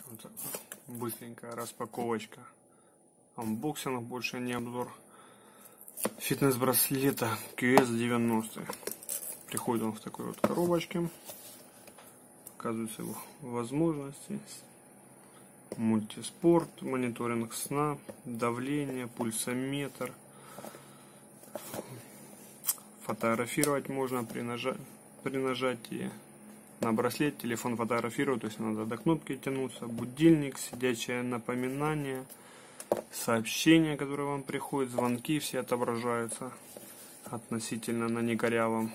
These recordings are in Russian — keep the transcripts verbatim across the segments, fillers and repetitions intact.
Вот быстренькая распаковочка. Анбоксинг, больше не обзор. Фитнес-браслета кью эс девяносто. Приходит он в такой вот коробочке. Показываются его возможности. Мультиспорт, мониторинг сна, давление, пульсометр. Фотографировать можно при, нажа... при нажатии на браслет. Телефон фотографировать, то есть надо до кнопки тянуться. Будильник, сидячее напоминание, сообщения, которые вам приходят, звонки все отображаются относительно на некорявом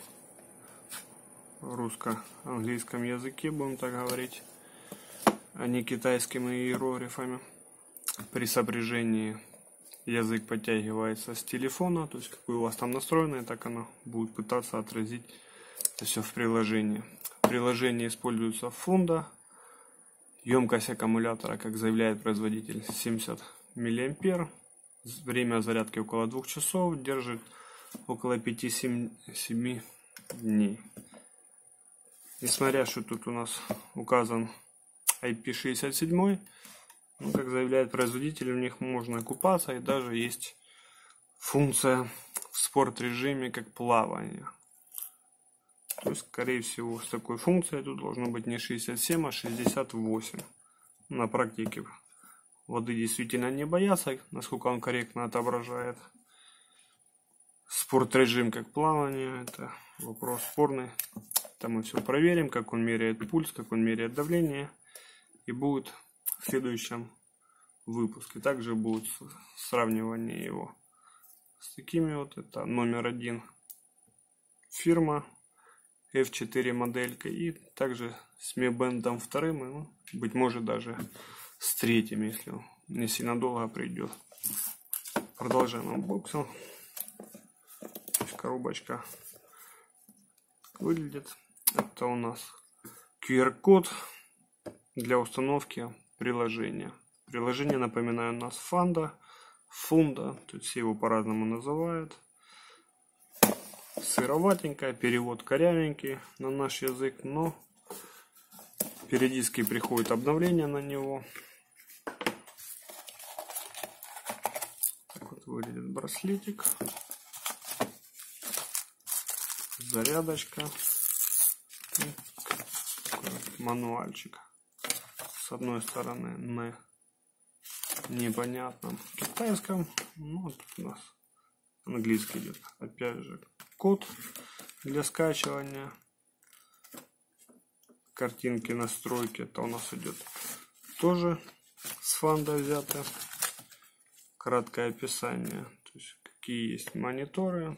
русско-английском языке, будем так говорить, а не китайскими иероглифами. При сопряжении язык подтягивается с телефона, то есть какой у вас там настроено, так оно будет пытаться отразить это все в приложении. В приложении используется фунда. Емкость аккумулятора, как заявляет производитель, семьдесят миллиампер. Время зарядки около двух часов. Держит около пяти-семи дней. Несмотря, что тут у нас указан ай пи шестьдесят семь, ну, как заявляет производитель, в них можно купаться, и даже есть функция в спорт-режиме, как плавание. То есть, скорее всего, с такой функцией тут должно быть не шестьдесят семь, а шестьдесят восемь. На практике воды действительно не боятся, насколько он корректно отображает. Спорт-режим как плавание, это вопрос спорный. Там мы все проверим, как он меряет пульс, как он меряет давление. И будет в следующем выпуске. Также будет сравнивание его с такими вот. Это номер один фирма эф четыре моделька. И также с Mi Band вторым. И, ну, быть может даже с третьим, если он не сильно долго придет. Продолжаем анбоксинг. Коробочка выглядит. Это у нас ку ар код для установки приложения. Приложение, напоминаю, у нас фанда, фунда, тут все его по-разному называют. Сыроватенькое, перевод корявенький на наш язык, но периодически приходит обновление на него. Так вот выглядит браслетик. Зарядочка. Мануальчик. С одной стороны на непонятном китайском. Ну, тут у нас английский идет. Опять же код для скачивания. Картинки, настройки. Это у нас идет тоже с фанда взято. Краткое описание. То есть какие есть мониторы.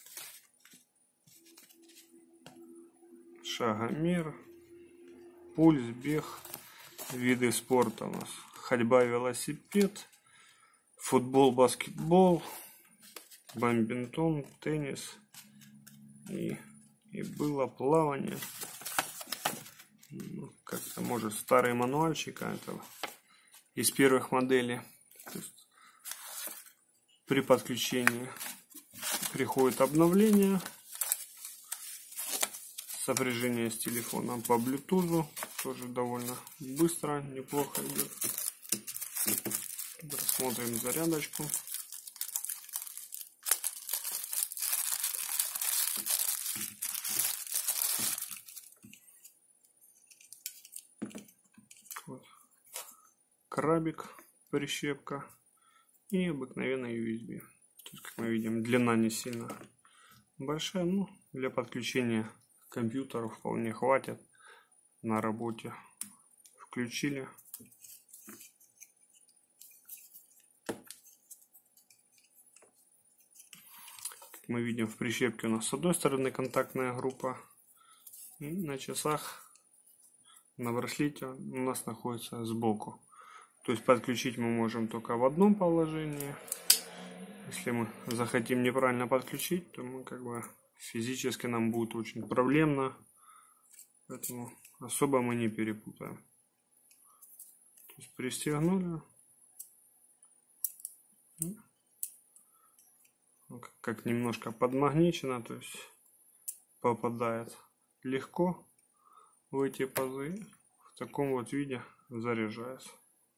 Шагомер, пульс, бег, виды спорта у нас ходьба, велосипед, футбол, баскетбол, бадминтон, теннис и, и было плавание. Ну, как-то может старый мануальчик, а это из первых моделей. То есть при подключении приходит обновление. Сопряжение с телефоном по Bluetooth тоже довольно быстро, неплохо идет. Рассмотрим зарядочку. Вот. Крабик, прищепка и обыкновенный ю эс би. Тут, как мы видим, длина не сильно большая, но для подключения компьютеру вполне хватит на работе. Включили. Как мы видим, в прищепке у нас с одной стороны контактная группа. И на часах, на браслете у нас находится сбоку. То есть подключить мы можем только в одном положении. Если мы захотим неправильно подключить, то мы как бы физически нам будет очень проблемно, поэтому особо мы не перепутаем. То есть пристегнули, как немножко подмагничено, то есть попадает легко в эти пазы. таком вот виде заряжается.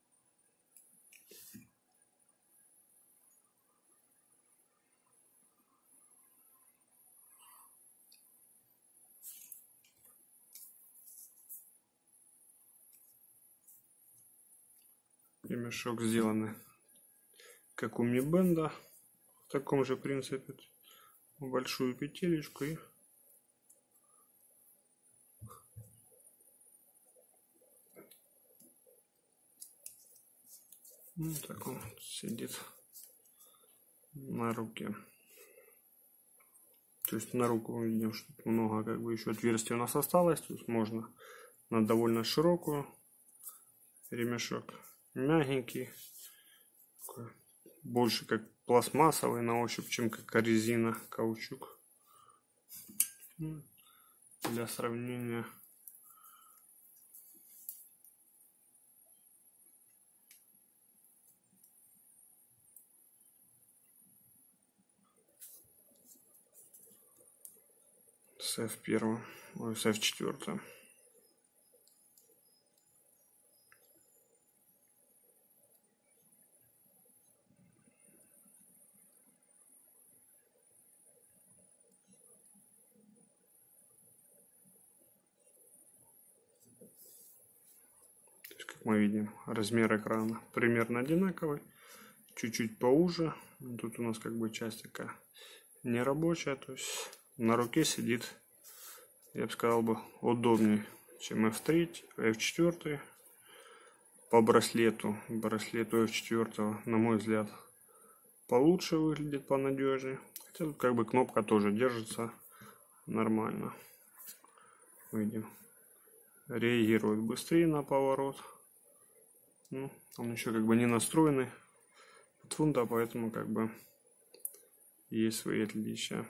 Ремешок сделанный как у Mi Band, в таком же принципе, большую петелечку и ну, так он сидит на руке. То есть на руку мы видим, что много как бы еще отверстий у нас осталось. То есть можно на довольно широкую. Ремешок мягенький, больше как пластмассовый на ощупь, чем как резина, каучук. Для сравнения. С эф один, ой, с эф четыре. Как мы видим, размер экрана примерно одинаковый, чуть-чуть поуже. Тут у нас как бы часть такая нерабочая, то есть на руке сидит, я бы сказал бы, удобнее, чем эф три, эф четыре. По браслету, браслету эф четыре, на мой взгляд, получше выглядит, понадежнее. Хотя тут как бы кнопка тоже держится нормально. Видим, реагирует быстрее на поворот. Ну, он еще как бы не настроенный под фунта, поэтому как бы есть свои отличия.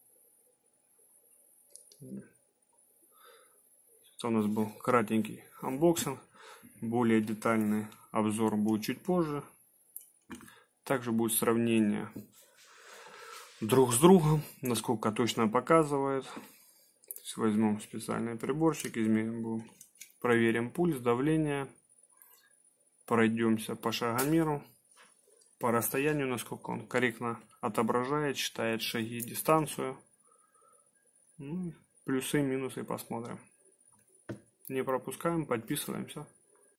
Это у нас был кратенький анбоксинг. Более детальный обзор будет чуть позже. Также будет сравнение друг с другом, насколько точно показывает. Возьмем специальный приборчик, измерим, проверим пульс, давление. Пройдемся по шагомеру, по расстоянию, насколько он корректно отображает, считает шаги, дистанцию. Ну, плюсы, минусы посмотрим. Не пропускаем, подписываемся.